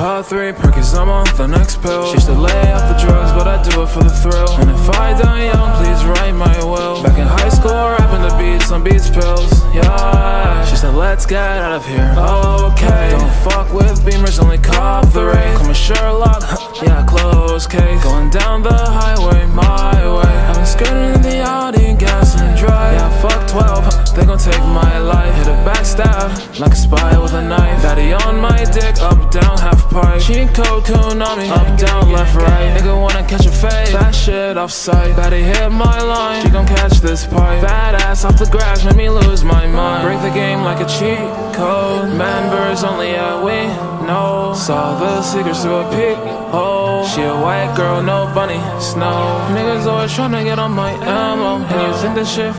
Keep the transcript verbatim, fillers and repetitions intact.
Part three, Perkins, I'm on the next pill. She used to lay off the drugs, but I do it for the thrill. And if I die young, please write my will. Back in high school, rapping the beats on Beats Pills. Yeah, she said, let's get out of here. Okay, don't fuck with Beamers, only cop the race. Call me Sherlock, yeah, close case. Going down the highway, my way. I've been skirting in the Audi, gas and drive. Yeah, fuck twelve, they gon' take my life. Hit a backstab, like a spy with a knife. Daddy on my dick, up, down, half pipe. Cheat code, Konami, up, down, left, right. Nigga wanna catch a fade, that shit off sight. Daddy hit my line, she gon' catch this pipe. Bad ass off the grass, made me lose my mind. Break the game like a cheat code. Members only, yeah, we know. Saw the secrets through a peek hole. She a white girl, no bunny, snow. Niggas always tryna get on my ammo. And you think this shit